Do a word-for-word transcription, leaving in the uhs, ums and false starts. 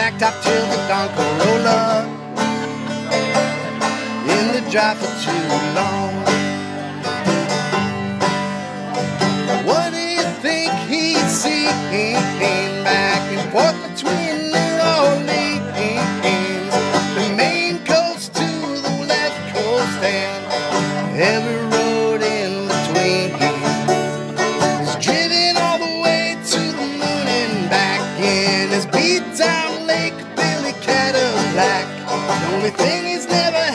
blacktop till the dawn Corolla in the drive for too long. What do you think he's seeing back and forth between New Orleans, the main coast to the left coast, and every road in between? He's driven all the way to the moon and back in his beat down Lake Billy Cadillac. The only thing he's never